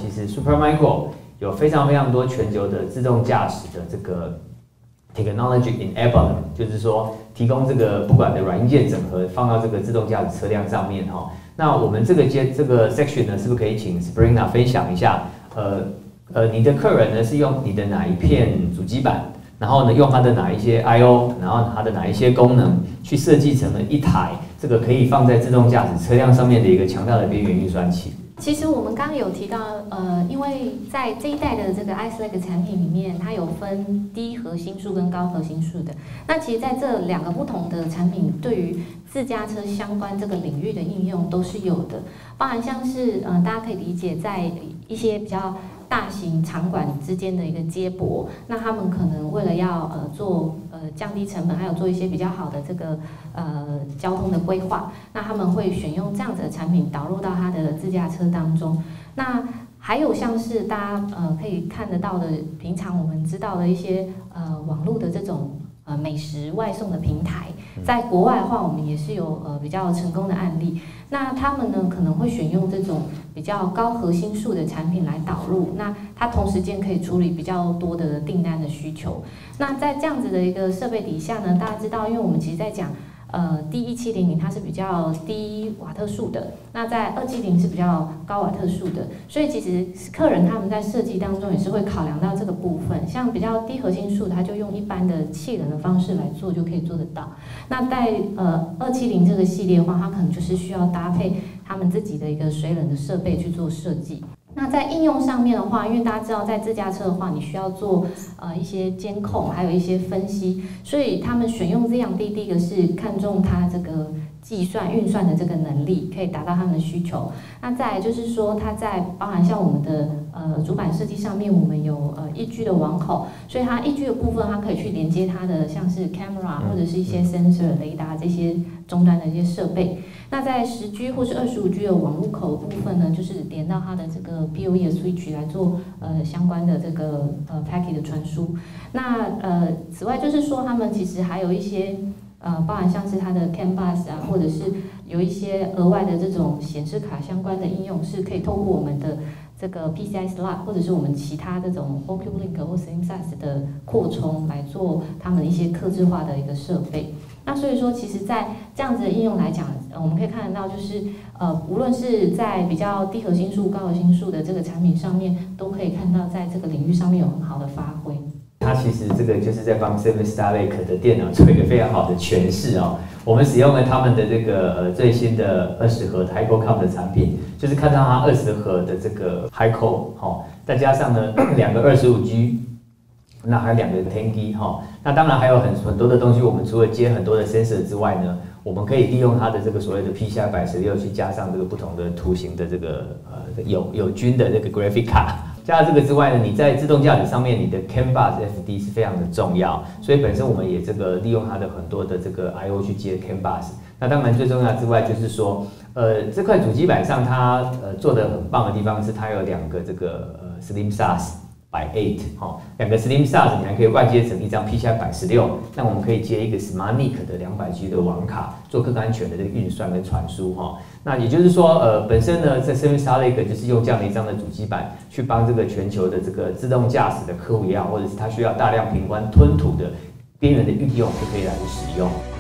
其实 Supermicro 有非常多全球的自动驾驶的这个 technology enabler， 就是说提供这个不管的软硬件整合放到这个自动驾驶车辆上面哈。那我们这个section 呢，是不是可以请 Sabrina 分享一下？你的客人呢是用你的哪一片主机板，然后呢用它的哪一些 I/O， 然后它的哪一些功能去设计成了一台这个可以放在自动驾驶车辆上面的一个强大的边缘运算器。 其实我们刚刚有提到，因为在这一代的这个 Ice Lake 产品里面，它有分低核心数跟高核心数的。那其实在这两个不同的产品，对于自驾车相关这个领域的应用都是有的，包含像是大家可以理解在一些比较大型场馆之间的一个接驳，那他们可能为了要做降低成本，还有做一些比较好的这个交通的规划，那他们会选用这样子的产品导入到他的自驾车当中。那还有像是大家可以看得到的，平常我们知道的一些网络的这种美食外送的平台，在国外的话，我们也是有比较成功的案例。那他们呢可能会选用这种比较高核心数的产品来导入，那它同时间可以处理比较多的订单的需求。那在这样子的一个设备底下呢，大家知道，因为我们其实在讲D1700它是比较低瓦特数的，那在2700是比较高瓦特数的，所以其实客人他们在设计当中也是会考量到这个部分。像比较低核心数，它就用一般的气冷的方式来做就可以做得到。那在270这个系列的话，它可能就是需要搭配他们自己的一个水冷的设备去做设计。那在应用上面的话，因为大家知道在自驾车的话，你需要做一些监控，还有一些分析，所以他们选用ZYAND，第一个是看重它这个计算运算的这个能力，可以达到他们的需求。那再来就是说，它在包含像我们的主板设计上面，我们有1G 的网口，所以它1G 的部分，它可以去连接它的像是 camera 或者是一些 sensor、雷达这些终端的一些设备。那在10G 或是25G 的网路口的部分呢，就是连到它的这个 PoE 的 switch 来做相关的这个packet 的传输。那此外就是说，他们其实还有一些包含像是它的 CAN bus 啊，或者是有一些额外的这种显示卡相关的应用，是可以透过我们的这个 PCI slot 或者是我们其他这种 OQ-Link 或 SlimSAS 的扩充来做他们一些客制化的一个设备。那所以说，其实在这样子的应用来讲，我们可以看得到，就是无论是在比较低核心数、高核心数的这个产品上面，都可以看到在这个领域上面有很好的发挥。 它其实这个就是在帮 Seven Starlink 的电脑做一个非常好的诠释哦。我们使用了他们的这个最新的20核 HiCore 的产品，就是看到它20核的这个 HiCore 再加上呢2个25G。那还有2个10G 哈，那当然还有很多的东西，我们除了接很多的 sensor 之外呢，我们可以利用它的这个所谓的 PCI 116去加上这个不同的图形的这个友军的这个 graphic 卡。加了这个之外呢，你在自动驾驶上面，你的 CAN bus FD 是非常的重要，所以本身我们也这个利用它的很多的这个 I/O 去接 CAN bus。那当然最重要之外就是说，这块主机板上它做的很棒的地方是它有2个这个SlimSAS/8 2个 SlimSAS 你还可以外接成一张 PCI 116，那我们可以接一个 SmartNIC 的200G 的网卡，做更安全的这个运算跟传输那也就是说，本身呢，在 Seven Starlink 就是用这样的一张的主机板去帮这个全球的这个自动驾驶的客户也好，或者是他需要大量频宽吞吐的边缘的运用，就可以来使用。